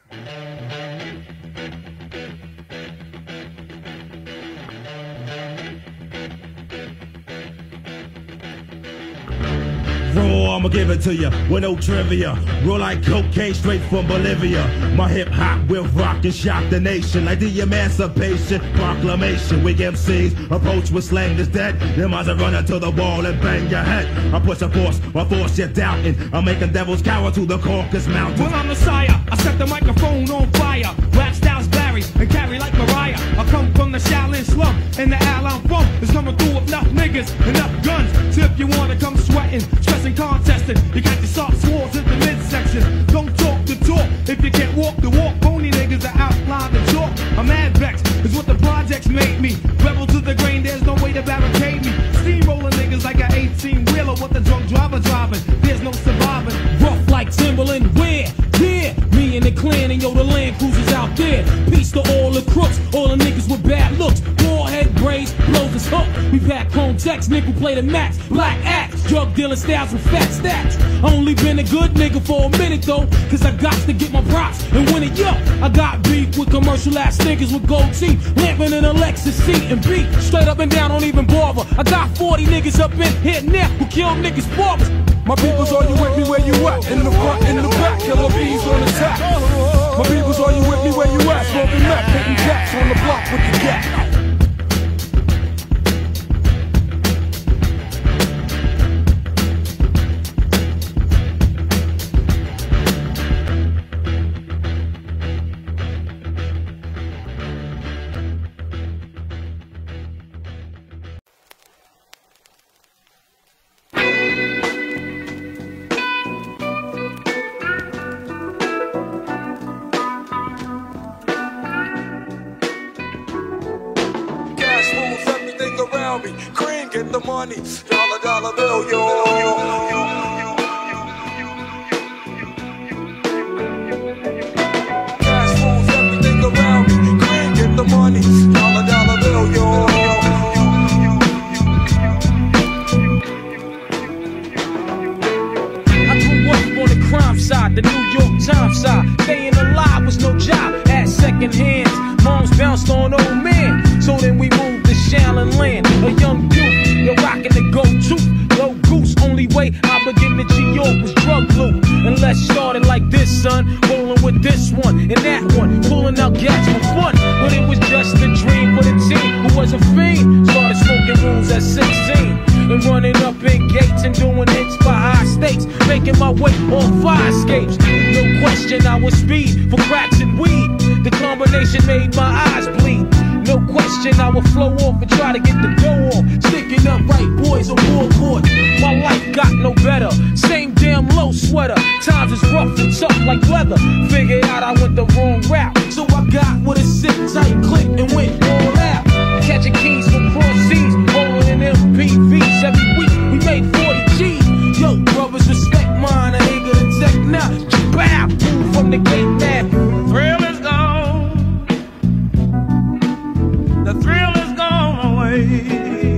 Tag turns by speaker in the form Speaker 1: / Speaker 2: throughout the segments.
Speaker 1: Raw, I'ma give it to ya with no trivia. Roll like cocaine straight from Bolivia. My hip hop will rock and shock the nation like the Emancipation Proclamation. We MCs approach with slang that's dead. Them eyes are running to the wall and bang your head. I push a force, my force you're doubting. I'm making devils cower to the Caucasus Mountains.
Speaker 2: Well, I'm the sire. I set the microphone on fire. Rap styles vary and carry like Mariah. I come from the Shaolin slum and the Al I'm from is coming through with enough niggas, enough guns. So if you wanna come sweating, stressing, contesting, you got your soft swords in the midsection. Don't talk the talk if you can't walk the walk. Phony niggas are outline the talk. I'm mad vexed is what the projects made me. Rebel to the grain, there's no way to barricade me. Steamrolling niggas like an 18-wheeler with a drunk driver driving. There's no surviving. Rough like Timberland, where? Yeah, me and the clan and yo, the Land Cruisers out there. Peace to all the crooks, all the niggas with bad looks. Bald head braids, blows us hook. We pack home checks, nigga play the max. Black axe, drug dealing styles with fat stacks. Only been a good nigga for a minute though, cause I got to get my props and win it, yo. I got beef with commercial ass niggas with gold teeth, lamping in a Lexus seat and beat. Straight up and down, don't even bother. I got 40 niggas up in here now who kill niggas barbers.
Speaker 3: My peoples, are you with me where you at? In the front, in the back, killer bees on attack. My peoples, are you with me where you at? Smoking meth, hitting jacks on the block with the gap. Cream, get the money, dollar bill, yo. Cash rules everything around me. Cream, get the money, dollar bill, yo.
Speaker 2: I grew up on the crime side, the New York Times side. Staying alive was no job, at second hands. Moms bounced on old men, so then we moved to Shaolin Land. A young youth, you're rocking the go-to, low goose. Only way I began to G-York was drug loot. And let's start it like this, son. Rolling with this one and that one, pulling out gas for fun. But it was just a dream for the team who was a fiend. Started smoking rules at 16 and running up in gates and doing hits for high stakes, making my way on fire escapes. No question, I was speed for cracks and weed. The combination made my eyes bleed. No question, I would flow off and try to get the dough off. Sticking up right boys on board. My life got no better. Same damn low sweater. Times is rough and tough like leather. Figured out I went the wrong route, so I got with a sick tight click and went all out. Catching keys from cross seas, rolling in MPVs every week. We made 40 G's. Yo, brothers, respect mine. I ain't gonna take now. Bow, move from the gate now. Thrill is gone. The thrill is gone away.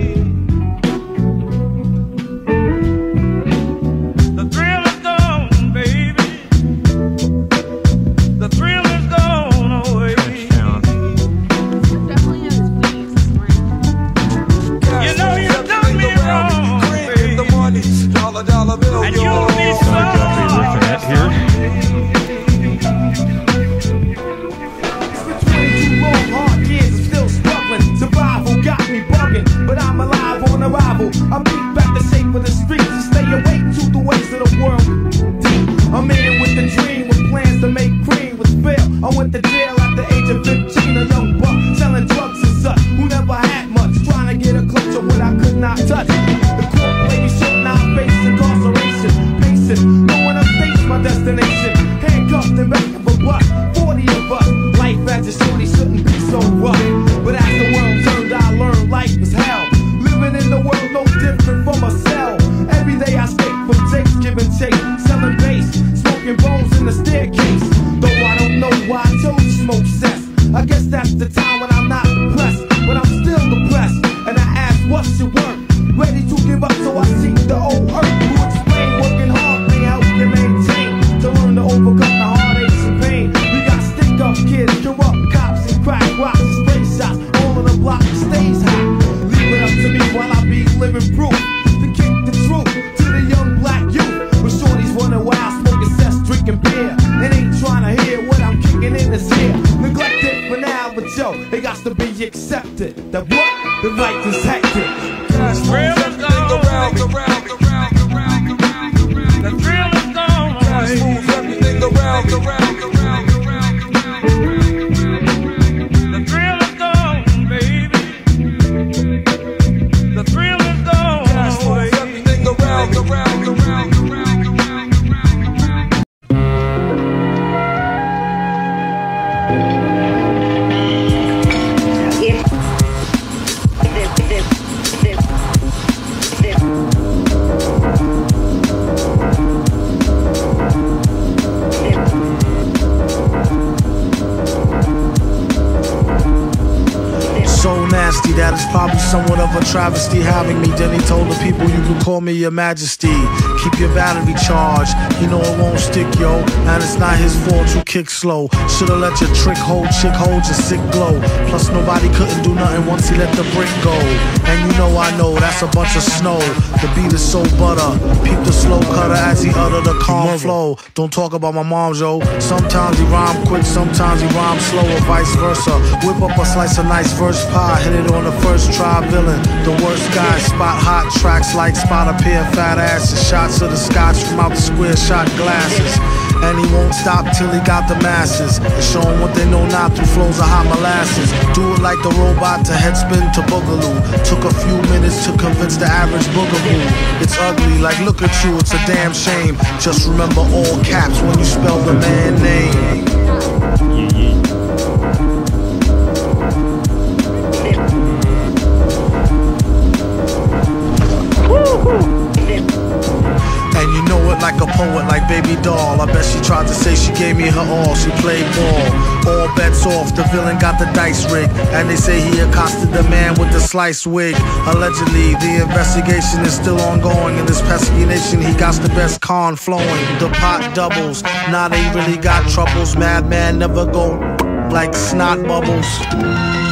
Speaker 3: Dollar bill,
Speaker 2: and
Speaker 3: yo.
Speaker 2: you'll be sorry.
Speaker 4: Here.
Speaker 2: It's been 22 long, hard years, I'm still struggling. Survival got me bugging, but I'm alive on arrival. I beat back the shape of the streets and stay awake to the ways of the world. Deep, I'm in with the dream, with plans to make cream with fail. I went to jail at the age of 15, a young buck selling drugs and such, who never had much, trying to get a clutch of what I could not touch. The court played me short, now I face incarceration, pacing, knowing I'm facing my destination. Handcuffed and back of a buck, 40 of us. Life as a shorty shouldn't be so rough, but as the world turned, I learned life was hell. Living in the world no different from a cell. Every day I stay from takes, give and take, selling bass, smoking bones in the staircase. Though I don't know why I chose to smoke cess. I guess that's the time when I'm not depressed, but I'm still depressed. And I ask, what's your work? Ready to give up, so I seek the old earth who explain working hard may help you maintain, to learn to overcome the heartaches and pain. We got
Speaker 1: yo, it got to be accepted. That what? The life is hectic.
Speaker 2: The thrill is gone. The thrill is gone.
Speaker 3: Move everything around.
Speaker 2: The thrill is gone, baby. The thrill is gone.
Speaker 3: Move everything around.
Speaker 4: So nasty that it's probably somewhat of a travesty having me. Then he told the people you can call me your majesty. Keep your battery charged, you know it won't stick, yo. And it's not his fault you kick slow. Should've let your chick hold your sick glow. Plus nobody couldn't do nothing once he let the brick go. And you know I know that's a bunch of snow. The beat is so butter. Peep the slow cutter as he utter the calm flow. Don't talk about my mom, yo. Sometimes he rhyme quick, sometimes he rhyme slow, or vice versa. Whip up a slice of nice verse pie, hit it on the first try, villain. The worst guy, spot hot tracks like spot a pair of fat asses. Shots of the scotch from out the square shot glasses. And he won't stop till he got the masses. And show them what they know not through flows of hot molasses. Do it like the robot to headspin to boogaloo. Took a few minutes to convince the average boogaboo. It's ugly, like look at you, it's a damn shame. Just remember all caps when you spell the man name. And you know it like a poet, like Baby Doll. I bet she tried to say she gave me her all. She played ball. All bets off, the villain got the dice rigged. And they say he accosted the man with the sliced wig. Allegedly, the investigation is still ongoing. In this pesky nation, he got the best con flowing. The pot doubles, now they really got troubles. Madman never go like snot bubbles.